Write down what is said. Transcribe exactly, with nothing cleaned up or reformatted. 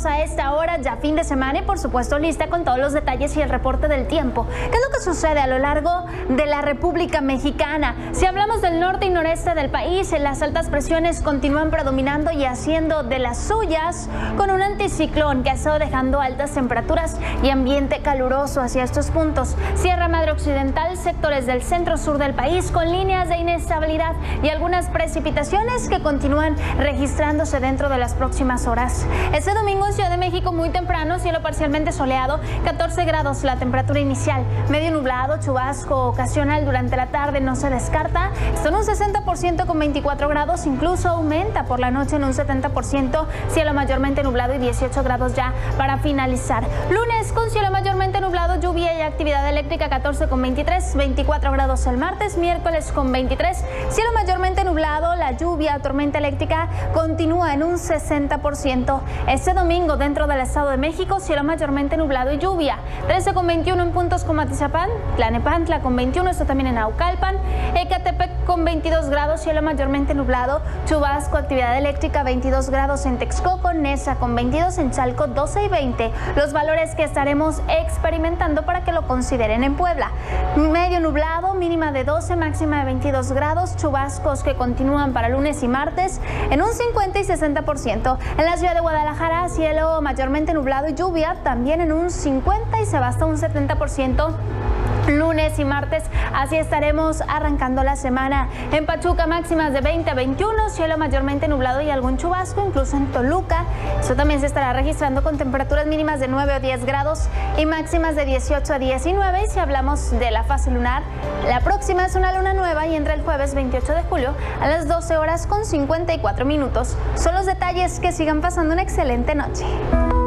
Saludos a esta hora, ya fin de semana y por supuesto lista con todos los detalles y el reporte del tiempo. ¿Qué es lo que sucede a lo largo de la República Mexicana? Si hablamos del norte y noreste del país, las altas presiones continúan predominando y haciendo de las suyas con un anticiclón que ha estado dejando altas temperaturas y ambiente caluroso hacia estos puntos. Sierra Madre Occidental, sectores del centro sur del país con líneas de inestabilidad y algunas precipitaciones que continúan registrándose dentro de las próximas horas. Este domingo en Ciudad de México muy temprano, cielo parcialmente soleado, catorce grados la temperatura inicial, medio nublado, chubasco ocasional durante la tarde no se descarta, está en un sesenta por ciento con veinticuatro grados, incluso aumenta por la noche en un setenta por ciento, cielo mayormente nublado y dieciocho grados ya para finalizar. Lunes con cielo mayormente nublado, lluvia y actividad eléctrica catorce con veintitrés, veinticuatro grados el martes, miércoles con veintitrés, cielo mayormente nublado, la lluvia, tormenta eléctrica continúa en un sesenta por ciento. Este domingo dentro del Estado de México, cielo mayormente nublado y lluvia, trece con veintiuno en puntos como Atizapán, Tlanepantla con veintiuno, esto también en Naucalpan, Ecatepec con veintidós grados, cielo mayormente nublado, chubasco, actividad eléctrica veintidós grados en Texcoco, Neza con veintidós, en Chalco doce y veinte, los valores que estaremos experimentando para que lo consideren en Puebla. Medio nublado, mínima de doce, máxima de veintidós grados, chubascos que continúan para lunes y martes en un cincuenta y sesenta por ciento. En la ciudad de Guadalajara, cielo mayormente nublado y lluvia también en un cincuenta y se va hasta un setenta por ciento. Lunes y martes, así estaremos arrancando la semana. En Pachuca, máximas de veinte a veintiuno, cielo mayormente nublado y algún chubasco, incluso en Toluca. Eso también se estará registrando con temperaturas mínimas de nueve o diez grados y máximas de dieciocho a diecinueve. Y si hablamos de la fase lunar, la próxima es una luna nueva y entra el jueves veintiocho de julio a las doce horas con cincuenta y cuatro minutos. Son los detalles, que sigan pasando una excelente noche.